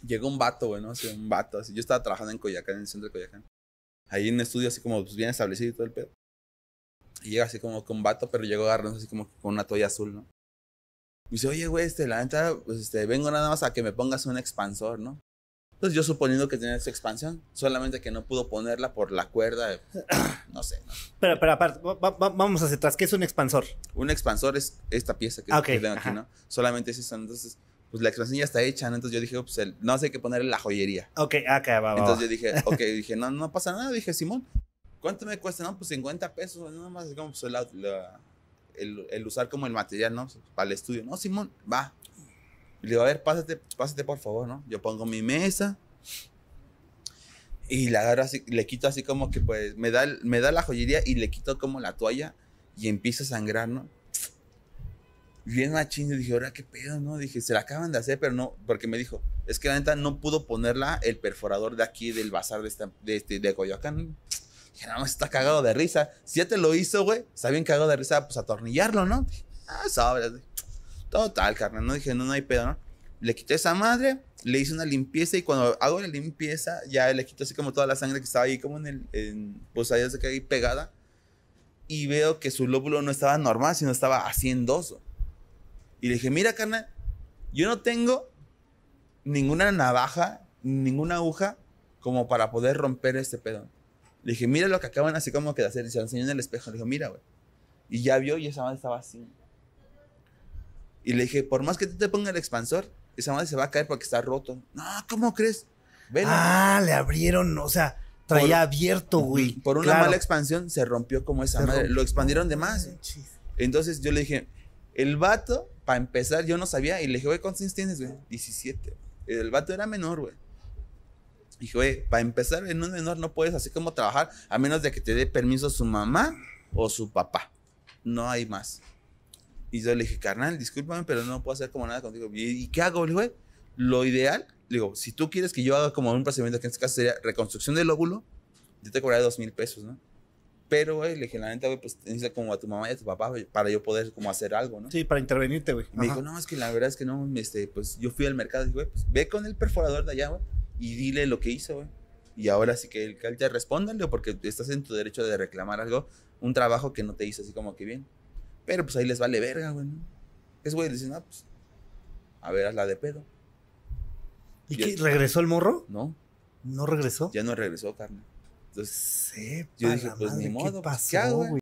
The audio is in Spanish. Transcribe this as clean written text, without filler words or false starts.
Llegó un vato, güey, ¿no? Así, un vato, así. Yo estaba trabajando en Coyoacán, en el centro de Coyoacán. Ahí en un estudio así como pues, bien establecido y todo el pedo. Y llega así como con un vato, pero llegó agarrándose así como con una toalla azul, ¿no? Me dice, oye, güey, la neta, pues vengo nada más a que me pongas un expansor, ¿no? Entonces yo suponiendo que tenía esa expansión, solamente que no pudo ponerla por la cuerda, no sé, ¿no? Pero aparte, vamos hacia atrás. ¿Qué es un expansor? Un expansor es esta pieza que, Okay, que tengo aquí, ¿no? Solamente es eso, entonces, pues la expansión ya está hecha, ¿no? Entonces yo dije, pues no sé qué ponerle la joyería. Ok, acá va. Entonces yo dije, ok, dije, no, no pasa nada, dije, Simón, ¿cuánto me cuesta? No, pues 50 pesos, nada más, como pues, el usar como el material, ¿no? Para el estudio, no, Simón, va. Y le digo, a ver, pásate por favor, ¿no? Yo pongo mi mesa y le agarro así, le quito así como que pues me da la joyería y le quito como la toalla y empieza a sangrar, ¿no? Bien machín, y dije, ahora qué pedo, ¿no? Dije, se la acaban de hacer, pero no, porque me dijo, es que la neta no pudo ponerla el perforador de aquí del bazar de Coyoacán. Dije, no, está cagado de risa. Si ya te lo hizo, güey, está bien cagado de risa, pues atornillarlo, ¿no? Sobres. Total, carnal, no dije, no hay pedo, ¿no? Le quité esa madre, le hice una limpieza y cuando hago la limpieza, ya le quito así como toda la sangre que estaba ahí como pues ahí se quedó ahí pegada y veo que su lóbulo no estaba normal, sino estaba así endoso. Y le dije, mira, carnal, yo no tengo ninguna navaja, ninguna aguja como para poder romper este pedo. Le dije, mira lo que acaban así como que de hacer. Y se lo enseñó en el espejo. Le dije, mira, güey. Y ya vio y esa madre estaba así. Y le dije, por más que tú te pongas el expansor, esa madre se va a caer porque está roto. No, ¿cómo crees? Velo. Le abrieron, o sea, traía abierto, güey. Por una mala expansión se rompió como esa madre. Lo expandieron de más. Entonces yo le dije, el vato, para empezar, yo no sabía. Y le dije, güey, ¿cuántos años tienes, güey? 17. El vato era menor, güey. Dije, güey, para empezar, en un menor no puedes así como trabajar a menos de que te dé permiso su mamá o su papá. No hay más. Y yo le dije, carnal, discúlpame, pero no puedo hacer como nada contigo. ¿Y qué hago? Le dije, güey, lo ideal, le digo, si tú quieres que yo haga como un procedimiento, que en este caso sería reconstrucción del óvulo, yo te cobraré 2,000 pesos, ¿no? Pero, güey, le dije, la neta, güey, pues necesitas como a tu mamá y a tu papá, güey, para yo poder como hacer algo, ¿no? Sí, para intervenirte, güey. Me dijo, no, es que la verdad es que no, pues yo fui al mercado y dije, güey, pues ve con el perforador de allá, güey, y dile lo que hizo, güey. Y ahora sí que él te responda, porque estás en tu derecho de reclamar algo, un trabajo que no te hizo así como que bien. Pero pues ahí les vale verga, güey, ¿no? Es güey, le dicen, no, pues, a ver, hazla de pedo. ¿Y qué? ¿Regresó el morro? No. ¿No regresó? Ya no regresó, carnal. Entonces, Sepa yo dije, la pues madre, ni modo, ¿qué pues, pasó, ¿qué hago, güey? güey?